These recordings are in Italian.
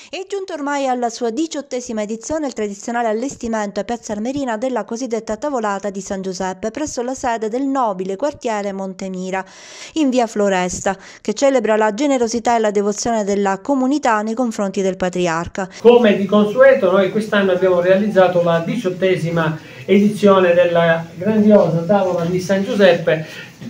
È giunto ormai alla sua 18ª edizione il tradizionale allestimento a Piazza Armerina della cosiddetta tavolata di San Giuseppe presso la sede del nobile quartiere Montemira in via Floresta, che celebra la generosità e la devozione della comunità nei confronti del patriarca. Come di consueto, noi quest'anno abbiamo realizzato la 18ª edizione della grandiosa tavola di San Giuseppe,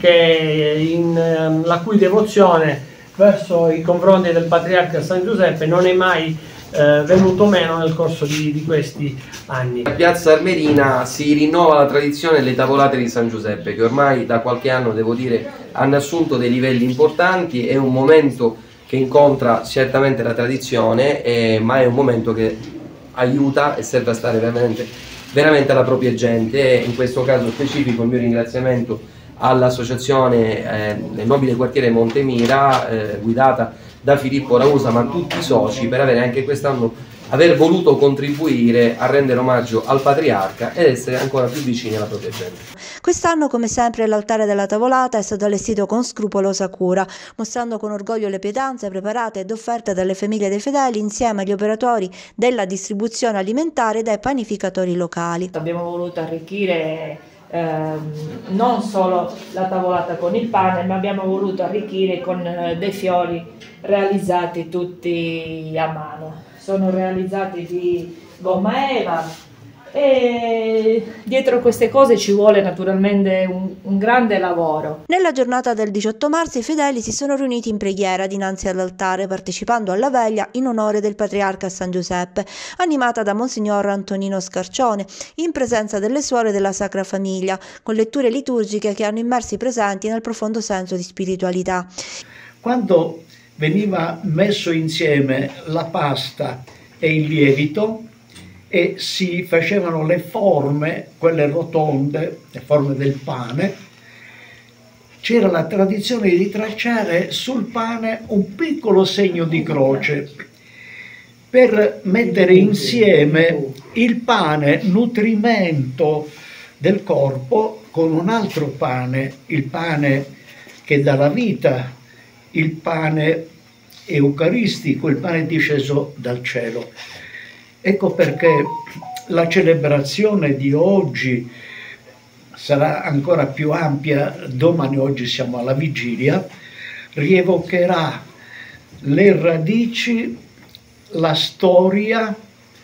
la cui devozione verso i confronti del patriarca San Giuseppe non è mai venuto meno nel corso di questi anni. A Piazza Armerina si rinnova la tradizione delle tavolate di San Giuseppe, che ormai da qualche anno, devo dire, hanno assunto dei livelli importanti. È un momento che incontra certamente la tradizione, ma è un momento che aiuta e serve a stare veramente alla propria gente. E in questo caso specifico il mio ringraziamento all'associazione del nobile quartiere Montemira, guidata da Filippo Rausa, ma tutti i soci, per avere anche quest'anno voluto contribuire a rendere omaggio al patriarca ed essere ancora più vicini alla propria gente. Quest'anno, come sempre, l'altare della tavolata è stato allestito con scrupolosa cura, mostrando con orgoglio le pietanze preparate ed offerte dalle famiglie dei fedeli insieme agli operatori della distribuzione alimentare e dai panificatori locali. Abbiamo voluto arricchire non solo la tavolata con il pane, ma abbiamo voluto arricchire con dei fiori realizzati tutti a mano. Sono realizzati di gomma eva e dietro queste cose ci vuole naturalmente un grande lavoro. Nella giornata del 18 marzo i fedeli si sono riuniti in preghiera dinanzi all'altare, partecipando alla veglia in onore del patriarca San Giuseppe, animata da Monsignor Antonino Scarcione, in presenza delle suore della Sacra Famiglia, con letture liturgiche che hanno immersi i presenti nel profondo senso di spiritualità. Quando veniva messo insieme la pasta e il lievito e si facevano le forme, quelle rotonde, le forme del pane, c'era la tradizione di tracciare sul pane un piccolo segno di croce per mettere insieme il pane, nutrimento del corpo, con un altro pane, il pane che dà la vita, il pane eucaristico, il pane disceso dal cielo. Ecco perché la celebrazione di oggi sarà ancora più ampia. Domani, oggi siamo alla vigilia, rievocherà le radici, la storia,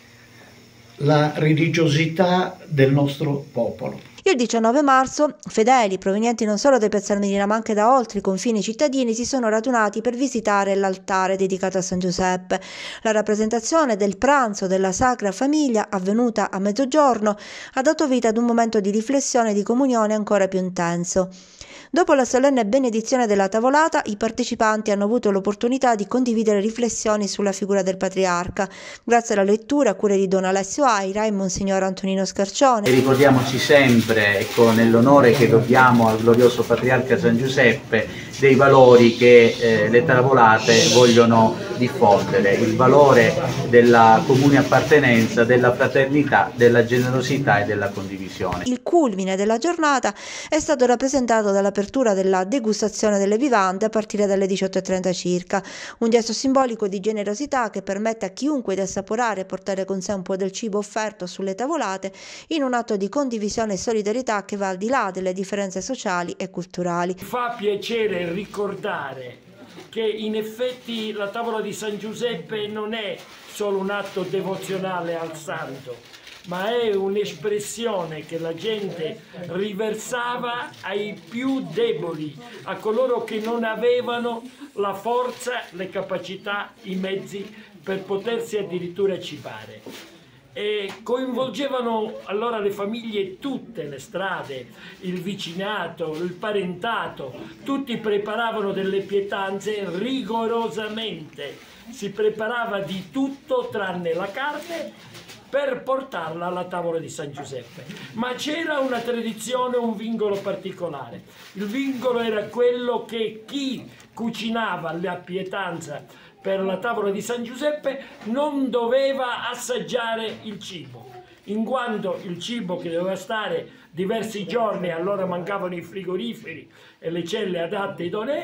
la religiosità del nostro popolo. Il 19 marzo fedeli provenienti non solo da Piazza Armerina ma anche da oltre i confini cittadini si sono radunati per visitare l'altare dedicato a San Giuseppe. La rappresentazione del pranzo della Sacra Famiglia, avvenuta a mezzogiorno, ha dato vita ad un momento di riflessione e di comunione ancora più intenso. Dopo la solenne benedizione della tavolata, i partecipanti hanno avuto l'opportunità di condividere riflessioni sulla figura del patriarca, grazie alla lettura a cura di Don Alessio Aira e Monsignor Antonino Scarcione. E ricordiamoci sempre, nell'onore che dobbiamo al glorioso patriarca San Giuseppe, dei valori che le tavolate vogliono diffondere, il valore della comune appartenenza, della fraternità, della generosità e della condivisione. Il culmine della giornata è stato rappresentato dall'apertura della degustazione delle vivande a partire dalle 18:30 circa, un gesto simbolico di generosità che permette a chiunque di assaporare e portare con sé un po' del cibo offerto sulle tavolate in un atto di condivisione e solidarietà che va al di là delle differenze sociali e culturali. Fa piacere ricordare che in effetti la tavola di San Giuseppe non è solo un atto devozionale al santo, ma è un'espressione che la gente riversava ai più deboli, a coloro che non avevano la forza, le capacità, i mezzi per potersi addirittura cibare. E coinvolgevano allora le famiglie, tutte le strade, il vicinato, il parentato, tutti preparavano delle pietanze rigorosamente, si preparava di tutto tranne la carne per portarla alla tavola di San Giuseppe. Ma c'era una tradizione, un vincolo particolare. Il vincolo era quello che chi cucinava la pietanza per la tavola di San Giuseppe non doveva assaggiare il cibo, in quanto il cibo che doveva stare diversi giorni, allora mancavano i frigoriferi e le celle adatte idonee,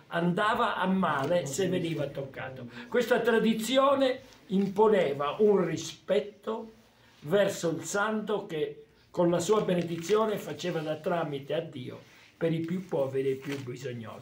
andava a male se veniva toccato. Questa tradizione imponeva un rispetto verso il santo che con la sua benedizione faceva da tramite a Dio per i più poveri e i più bisognosi.